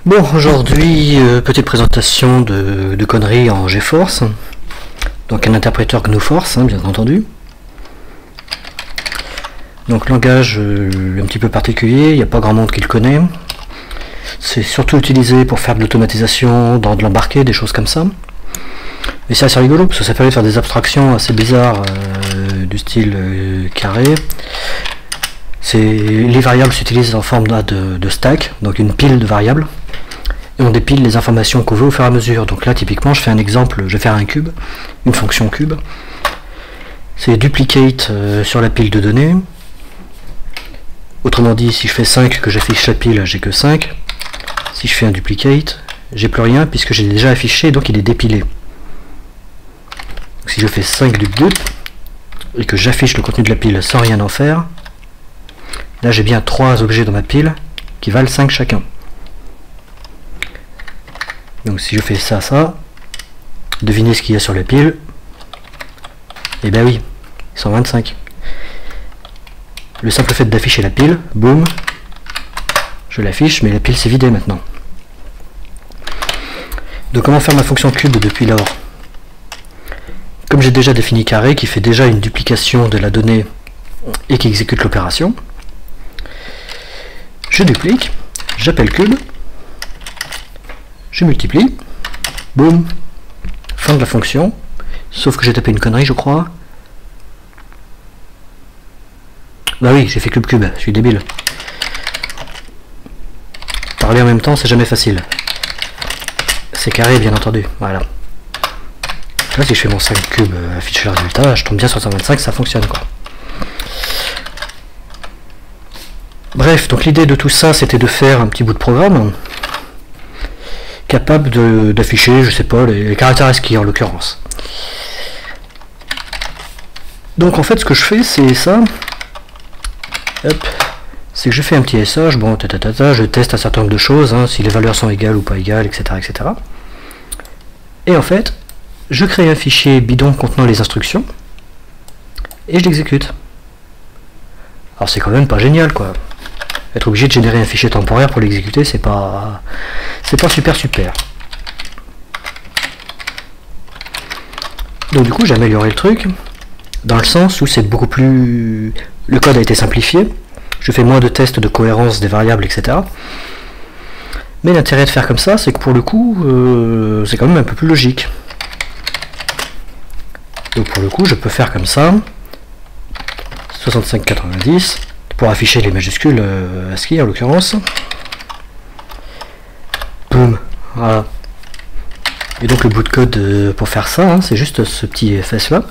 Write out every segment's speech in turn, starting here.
Bon, aujourd'hui, petite présentation de conneries en GeForce. Donc un interpréteur GNU-Force, bien entendu. Donc langage un petit peu particulier, il n'y a pas grand monde qui le connaît. C'est surtout utilisé pour faire de l'automatisation, dans de l'embarqué, des choses comme ça. Mais c'est assez rigolo, parce que ça permet de faire des abstractions assez bizarres du style carré. Les variables s'utilisent en forme de stack, donc une pile de variables. Et on dépile les informations qu'on veut au fur et à mesure. Donc là, typiquement, je fais un exemple, je vais faire un cube, une fonction cube. C'est duplicate sur la pile de données. Autrement dit, si je fais 5, que j'affiche la pile, j'ai que 5. Si je fais un duplicate, j'ai plus rien puisque j'ai déjà affiché, donc il est dépilé. Donc si je fais 5 dup et que j'affiche le contenu de la pile sans rien en faire, là j'ai bien 3 objets dans ma pile qui valent 5 chacun. Donc si je fais ça, devinez ce qu'il y a sur la pile. Et ben oui, 125. Le simple fait d'afficher la pile, boum, je l'affiche, mais la pile s'est vidée maintenant. Donc comment faire ma fonction cube depuis lors? Comme j'ai déjà défini carré, qui fait déjà une duplication de la donnée et qui exécute l'opération, je duplique, j'appelle cube, je multiplie, boum, fin de la fonction, sauf que j'ai tapé une connerie je crois. Bah oui, j'ai fait cube, je suis débile. Parler en même temps, c'est jamais facile. C'est carré, bien entendu, voilà. Là, si je fais mon 5 cube, afficher le résultat, je tombe bien sur 125, ça fonctionne quoi. Bref, donc l'idée de tout ça, c'était de faire un petit bout de programme capable d'afficher, je sais pas, les caractères ASCII en l'occurrence. Donc en fait, ce que je fais, c'est ça. Hop, c'est que je fais un petit SH, bon, je teste un certain nombre de choses, hein, si les valeurs sont égales ou pas égales, etc., etc. Et en fait, je crée un fichier bidon contenant les instructions, et je l'exécute. Alors c'est quand même pas génial, quoi. Être obligé de générer un fichier temporaire pour l'exécuter, c'est pas super. Donc du coup, j'ai amélioré le truc, dans le sens où c'est beaucoup plus... Le code a été simplifié, je fais moins de tests de cohérence des variables, etc. Mais l'intérêt de faire comme ça, c'est que pour le coup, c'est quand même un peu plus logique. Donc pour le coup, je peux faire comme ça, 6590, pour afficher les majuscules ASCII en l'occurrence. Boum, voilà. Et donc le bout de code pour faire ça, hein, c'est juste ce petit fs là.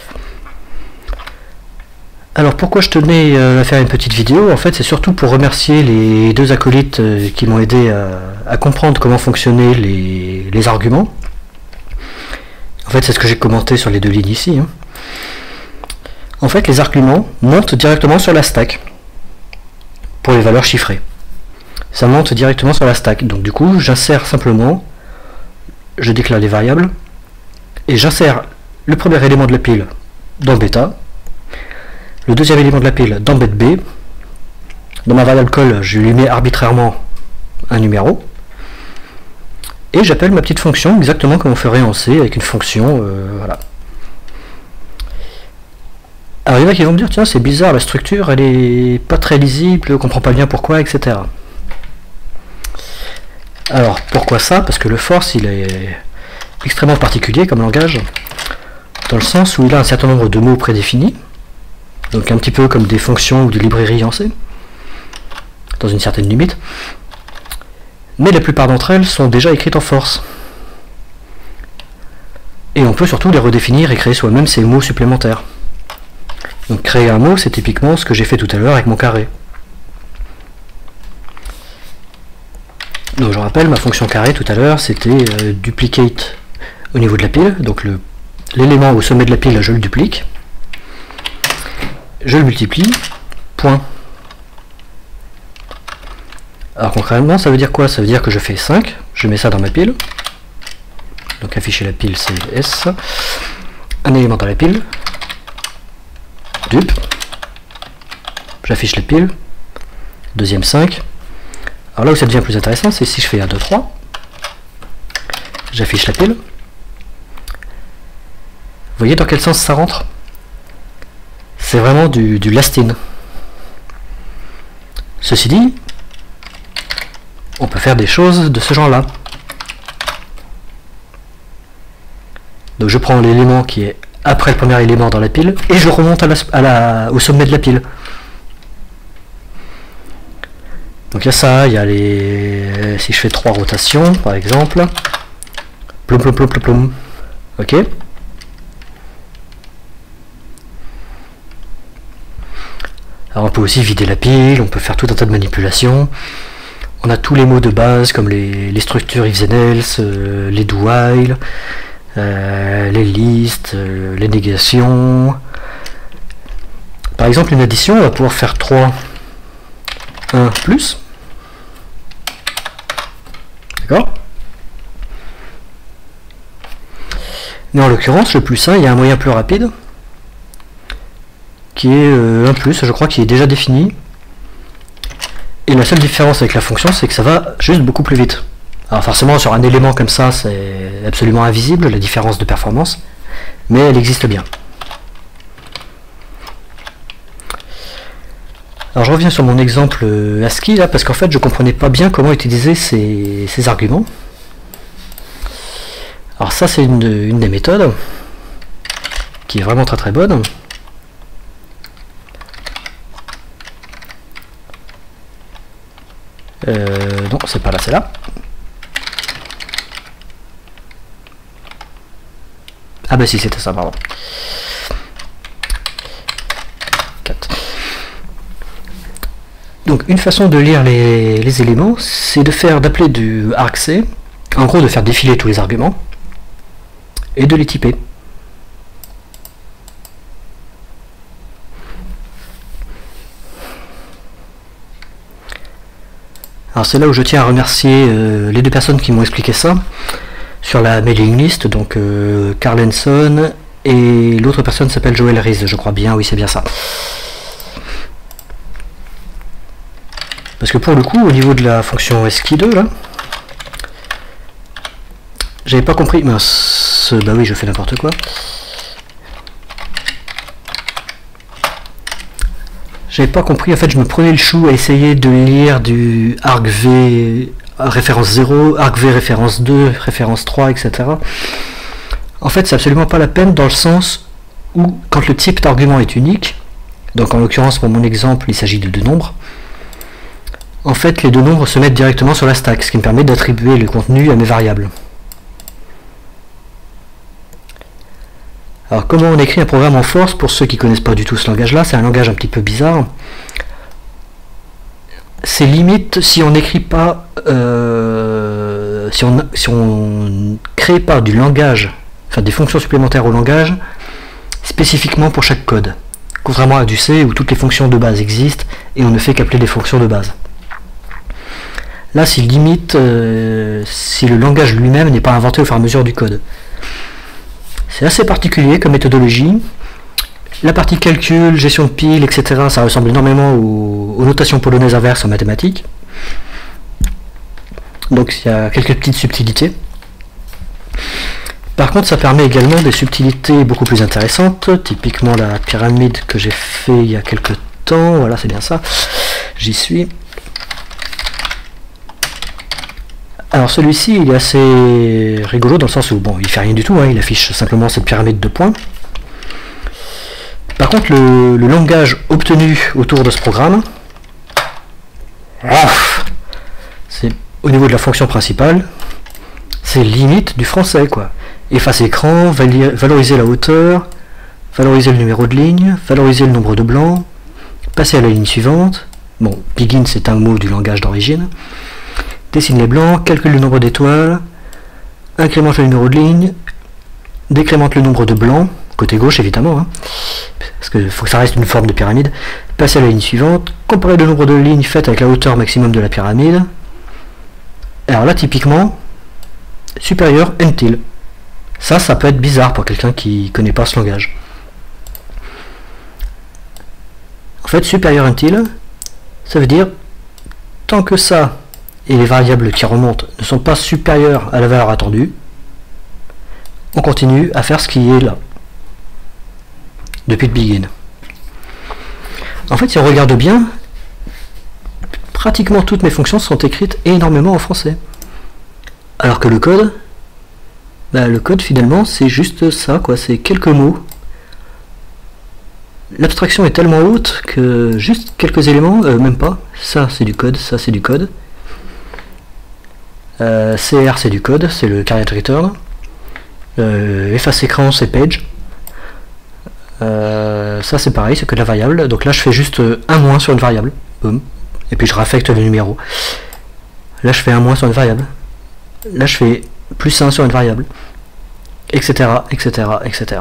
Alors pourquoi je tenais à faire une petite vidéo? En fait, c'est surtout pour remercier les deux acolytes qui m'ont aidé à comprendre comment fonctionnaient les arguments. En fait, c'est ce que j'ai commenté sur les deux lignes ici. Hein. En fait, les arguments montent directement sur la stack pour les valeurs chiffrées. Ça monte directement sur la stack. Donc du coup, j'insère simplement, je déclare les variables, et j'insère le premier élément de la pile dans bêta, le deuxième élément de la pile dans bet B. Dans ma variable call, je lui mets arbitrairement un numéro, et j'appelle ma petite fonction exactement comme on ferait en C avec une fonction, voilà. Alors il y en a qui vont me dire, tiens c'est bizarre, la structure elle est pas très lisible, on comprend pas bien pourquoi, etc. Alors pourquoi ça? Parce que le force il est extrêmement particulier comme langage, dans le sens où il a un certain nombre de mots prédéfinis, donc un petit peu comme des fonctions ou des librairies en C, dans une certaine limite, mais la plupart d'entre elles sont déjà écrites en force. Et on peut surtout les redéfinir et créer soi-même ces mots supplémentaires. Donc créer un mot, c'est typiquement ce que j'ai fait tout à l'heure avec mon carré. Donc je rappelle, ma fonction carré tout à l'heure, c'était duplicate au niveau de la pile, donc l'élément au sommet de la pile, je le duplique, je le multiplie, point. Alors concrètement, ça veut dire quoi? Ça veut dire que je fais 5, je mets ça dans ma pile, donc afficher la pile c'est S, un élément dans la pile, dup, j'affiche la pile, deuxième 5, Alors là où ça devient plus intéressant, c'est si je fais 1, 2, 3, j'affiche la pile. Vous voyez dans quel sens ça rentre? C'est vraiment du last-in. Ceci dit, on peut faire des choses de ce genre-là. Donc je prends l'élément qui est après le premier élément dans la pile et je remonte au sommet de la pile. Donc il y a ça, il y a les... Si je fais 3 rotations par exemple, plom plom plom plom plom, ok. Alors on peut aussi vider la pile, on peut faire tout un tas de manipulations. On a tous les mots de base comme les structures if then else, les do while, les listes, les négations. Par exemple une addition, on va pouvoir faire 3, 1 plus. D'accord? Mais en l'occurrence, le plus 1, il y a un moyen plus rapide qui est 1 plus, je crois, qui est déjà défini. Et la seule différence avec la fonction, c'est que ça va juste beaucoup plus vite. Alors forcément, sur un élément comme ça, c'est absolument invisible, la différence de performance, mais elle existe bien. Alors je reviens sur mon exemple ASCII, là, parce qu'en fait, je comprenais pas bien comment utiliser ces arguments. Alors ça, c'est une des méthodes, qui est vraiment très très bonne. Non, c'est pas là, c'est là. Ah bah si, c'était ça, pardon. 4. Donc une façon de lire les éléments, c'est d'appeler du argc, en gros de faire défiler tous les arguments, et de les typer. Alors c'est là où je tiens à remercier les deux personnes qui m'ont expliqué ça sur la mailing list, donc Carl Henson et l'autre personne s'appelle Joël Rees, je crois bien, oui c'est bien ça. Parce que pour le coup, au niveau de la fonction ASCII2 là, j'avais pas compris, mince, bah oui je fais n'importe quoi. J'avais pas compris, en fait je me prenais le chou à essayer de lire du argv référence 0, argv référence 2, référence 3, etc. En fait c'est absolument pas la peine dans le sens où quand le type d'argument est unique, donc en l'occurrence pour mon exemple il s'agit de deux nombres, en fait les deux nombres se mettent directement sur la stack, ce qui me permet d'attribuer le contenu à mes variables. Alors comment on écrit un programme en force, pour ceux qui ne connaissent pas du tout ce langage-là, c'est un langage un petit peu bizarre. C'est limite si on n'écrit pas, si on crée pas du langage, enfin des fonctions supplémentaires au langage, spécifiquement pour chaque code. Contrairement à du C où toutes les fonctions de base existent et on ne fait qu'appeler des fonctions de base. Là c'est limite si le langage lui-même n'est pas inventé au fur et à mesure du code. C'est assez particulier comme méthodologie. La partie calcul, gestion de piles, etc. ça ressemble énormément aux notations polonaises inverses en mathématiques. Donc il y a quelques petites subtilités. Par contre ça permet également des subtilités beaucoup plus intéressantes, typiquement la pyramide que j'ai fait il y a quelques temps, voilà c'est bien ça, j'y suis. Alors celui-ci il est assez rigolo dans le sens où bon il fait rien du tout, hein, il affiche simplement cette pyramide de points. Par contre le langage obtenu autour de ce programme, c'est au niveau de la fonction principale, c'est limite du français quoi. Effacer écran, valoriser la hauteur, valoriser le numéro de ligne, valoriser le nombre de blancs, passer à la ligne suivante. Bon, begin c'est un mot du langage d'origine. Dessine les blancs, calcule le nombre d'étoiles, incrémente le numéro de ligne, décrémente le nombre de blancs, côté gauche évidemment, hein, parce qu'il faut que ça reste une forme de pyramide. Passer à la ligne suivante, comparer le nombre de lignes faites avec la hauteur maximum de la pyramide. Alors là typiquement, supérieur until. Ça peut être bizarre pour quelqu'un qui connaît pas ce langage. En fait, supérieur until, ça veut dire tant que ça et les variables qui remontent ne sont pas supérieures à la valeur attendue, on continue à faire ce qui est là, depuis le begin. En fait, si on regarde bien, pratiquement toutes mes fonctions sont écrites énormément en français. Alors que le code finalement c'est juste ça, quoi, c'est quelques mots. L'abstraction est tellement haute que juste quelques éléments, même pas, ça c'est du code, ça c'est du code. CR c'est du code, c'est le carried return. Efface écran c'est page. Ça c'est pareil, c'est que de la variable. Donc là je fais juste un moins sur une variable. Boum. Et puis je raffecte le numéro. Là je fais un moins sur une variable. Là je fais plus 1 sur une variable. Etc. etc. etc.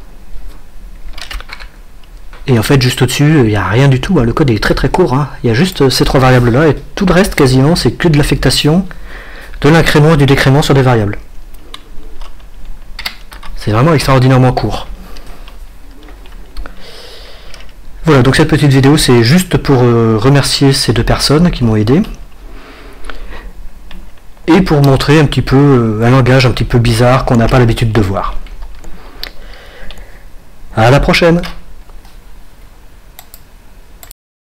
Et en fait juste au-dessus, il n'y a rien du tout. Hein. Le code est très très court. Hein. Il y a juste ces trois variables là et tout le reste quasiment c'est que de l'affectation, de l'incrément et du décrément sur des variables. C'est vraiment extraordinairement court. Voilà, donc cette petite vidéo c'est juste pour remercier ces deux personnes qui m'ont aidé et pour montrer un petit peu un langage un petit peu bizarre qu'on n'a pas l'habitude de voir. À la prochaine!